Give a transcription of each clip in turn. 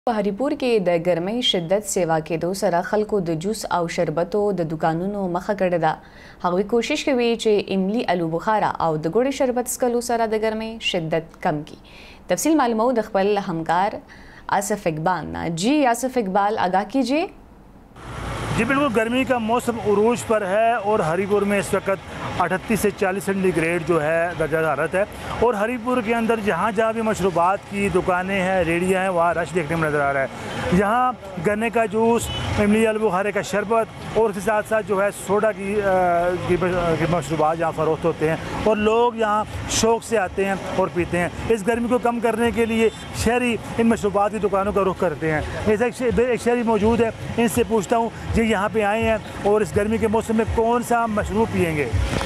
हरिपुर के د ګرمۍ شدت سیوا کېدو سره خلکو د جوس او شربتو د دکانونو مخه کړې ده. هغوی کوشش کوي چې املی الو بخاره او د ګوړې شربت څکلو سره د ګرمۍ شدت کم کړي. تفصیل معلومو د خپل همکار आसिफ इकबाल ना. जी आसिफ इकबाल, आगाह कीजिए. जी बिल्कुल, गर्मी का मौसम उरूज पर है और हरिपुर में इस वक्त 38 से 40 सेंटीग्रेड जो है दर्जा हरारत है। और हरिपुर के अंदर जहाँ जहाँ भी मशरूबात की दुकानें हैं, रेडियाँ हैं, वहाँ रश देखने में नज़र आ रहा है। यहाँ गन्ने का जूस, इमली आलू बुखारे का शरबत और उसके साथ साथ जो है सोडा की मशरूबात यहाँ फ़रोख्त होते हैं और लोग यहाँ शौक़ से आते हैं और पीते हैं। इस गर्मी को कम करने के लिए शहरी इन मशरूबात की दुकानों का रुख करते हैं। ऐसा एक शहरी मौजूद है, इनसे पूछता हूँ जी यहाँ पे आए हैं और इस गर्मी के मौसम में कौन सा मशरूब पियेंगे?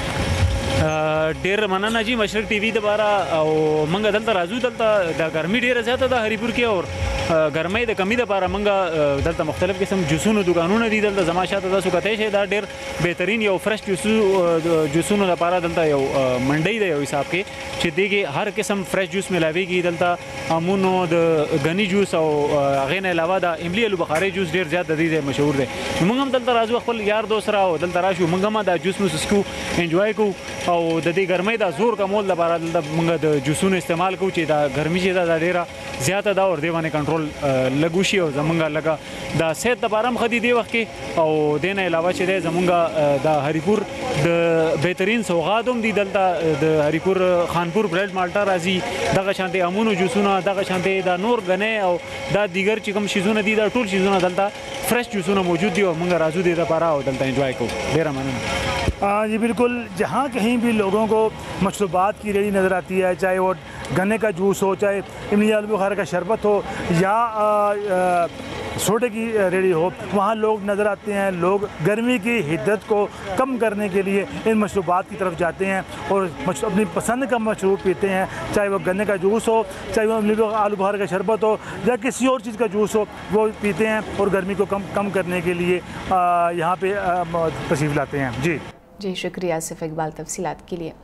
ډیر مننه जी مشرق टीवी دوباره او منګه دلته راځو. دلته د ګرمي ډیره زیاته ده هریپور کې اور ګرمۍ د کمی لپاره منګه دلته مختلف قسم جوسونو دکانونه دي. دلته زما شاته تاسو کته شي دا ډیر بهترین یو فرش جوسونو لپاره دلته یو منډي دی یو حساب کې چې دیګه هر قسم فرش جوس ملاويږي. دلته امونو د غني جوس او هغه نه علاوه د املی الو بخاري جوس ډیر زیات د دې مشهور دی. موږ هم دلته راځو خپل یار دوست را او دلته راشو موږ هم دا جوس مسکو انجوای کو او د دې ګرمۍ د زور کمول لپاره د موږ د جوسونو استعمال کوو چې دا ګرمي چې دا ډیره زیاته دا اور دی باندې کنټرول لګو شي او زمونږ لګا دا صحت لپاره هم خدي دی وخت کې او دینه علاوه چې زمونږ د هریپور د بهترین سوغات هم دي. دلته د هریپور خانپور بریډ مالټا راځي، دغه شانتي امونو جوسونه، دغه شانتي دا نور غنه او دا دیگر چې کوم شیزونه دي دا ټول شیزونه دلته فرش جوسونه موجود دي او موږ راځو دې لپاره او دلته انجوای کوو. ډیره مننه. जी बिल्कुल, जहाँ कहीं भी लोगों को मशरूबात की रेडी नज़र आती है, चाहे वो गन्ने का जूस हो, चाहे इमली आलू बुखारे का शरबत हो या सोडे की रेडी हो, वहाँ लोग नज़र आते हैं। लोग गर्मी की हिद्दत को कम करने के लिए इन मशरूबात की तरफ जाते हैं और अपनी पसंद का मशरूब पीते हैं, चाहे वो गन्ने का जूस हो, चाहे वो इमली आलू बुखारे का शरबत हो या किसी और चीज़ का जूस हो, वो पीते हैं और गर्मी को कम करने के लिए यहाँ पे तशरीफ़ लाते हैं। जी शुक्रिया आसिफ इकबाल तफसीलात के लिए.